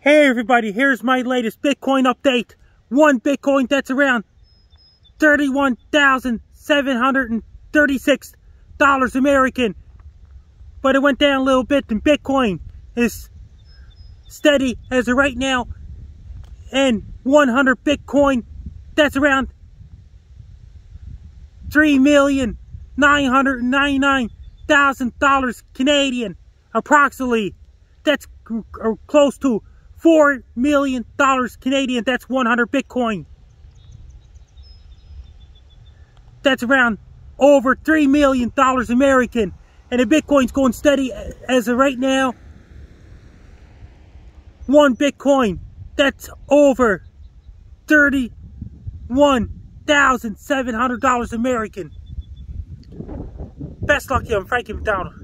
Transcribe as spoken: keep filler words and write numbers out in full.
Hey everybody, here's my latest Bitcoin update. One Bitcoin, that's around thirty-one thousand seven hundred thirty-six dollars American. But it went down a little bit, and Bitcoin is steady as of right now. And one hundred Bitcoin, that's around three million nine hundred ninety-nine thousand dollars Canadian. Approximately, that's close to four million dollars Canadian. That's one hundred Bitcoin. That's around over three million dollars American. And the Bitcoin's going steady as of right now. One Bitcoin, that's over thirty-one thousand seven hundred dollars American. Best luck to you, I'm Frankie McDonald.